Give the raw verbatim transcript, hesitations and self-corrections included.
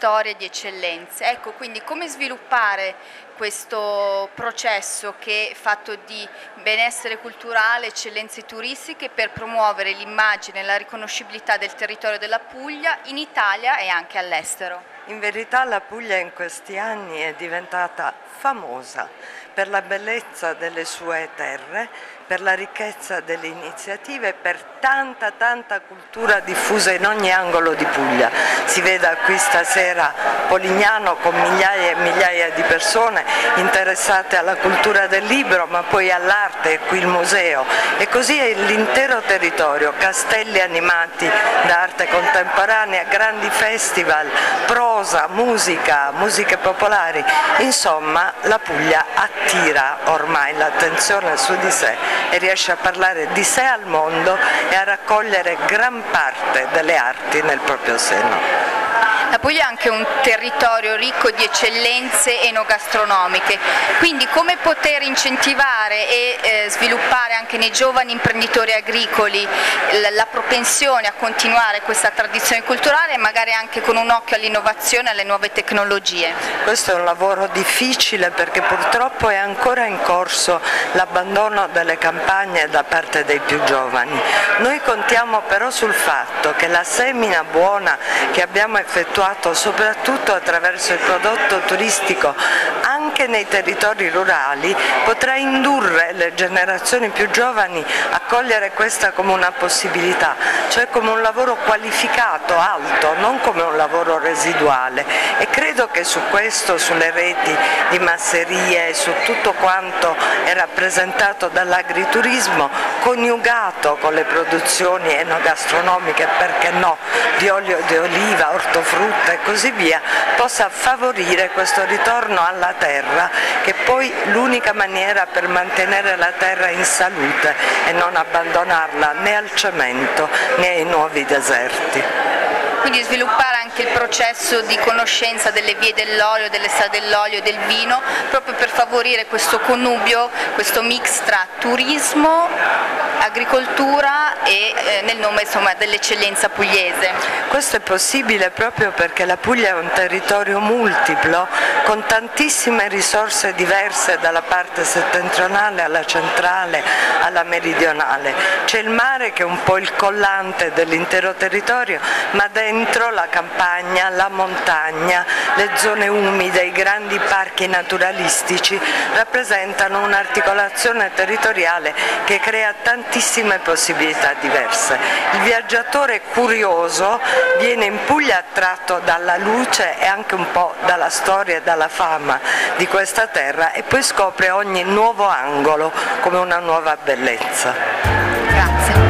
storia di eccellenze. Ecco, quindi come sviluppare questo processo che è fatto di benessere culturale, eccellenze turistiche per promuovere l'immagine e la riconoscibilità del territorio della Puglia in Italia e anche all'estero? In verità la Puglia in questi anni è diventata famosa per la bellezza delle sue terre, per la ricchezza delle iniziative, per tanta tanta cultura diffusa in ogni angolo di Puglia. Si veda qui stasera Polignano con migliaia e migliaia di persone interessate alla cultura del libro, ma poi all'arte, e qui il museo, e così è l'intero territorio, castelli animati da arte contemporanea, grandi festival, prosa, musica, musiche popolari. Insomma, la Puglia attira ormai l'attenzione su di sé e riesce a parlare di sé al mondo e a raccogliere gran parte delle arti nel proprio seno. La Puglia è anche un territorio ricco di eccellenze enogastronomiche, quindi come poter incentivare e eh, sviluppare anche nei giovani imprenditori agricoli la, la propensione a continuare questa tradizione culturale e magari anche con un occhio all'innovazione e alle nuove tecnologie? Questo è un lavoro difficile perché purtroppo è ancora in corso l'abbandono delle campagne da parte dei più giovani. Noi contiamo però sul fatto che la semina buona che abbiamo effettuato soprattutto attraverso il prodotto turistico anche nei territori rurali potrà indurre le generazioni più giovani a cogliere questa come una possibilità, cioè come un lavoro qualificato, alto, non come un lavoro residuale, e credo che su questo, sulle reti di masserie, su tutto quanto è rappresentato dall'agriturismo coniugato con le produzioni enogastronomiche, perché no, di olio di oliva, ortofrutta e così via, possa favorire questo ritorno alla terra, che poi è l'unica maniera per mantenere la terra in salute e non abbandonarla né al cemento né ai nuovi deserti. Quindi sviluppare anche il processo di conoscenza delle vie dell'olio, delle strade dell'olio e del vino, proprio per favorire questo connubio, questo mix tra turismo, agricoltura e eh, nel nome insomma, dell'eccellenza pugliese. Questo è possibile proprio perché la Puglia è un territorio multiplo con tantissime risorse diverse dalla parte settentrionale alla centrale alla meridionale. C'è il mare che è un po' il collante dell'intero territorio, ma dentro la campagna, la montagna, le zone umide, i grandi parchi naturalistici rappresentano un'articolazione territoriale che crea tantissime possibilità diverse. Il viaggiatore curioso viene in Puglia attratto dalla luce e anche un po' dalla storia e dalla fama di questa terra e poi scopre ogni nuovo angolo come una nuova bellezza. Grazie.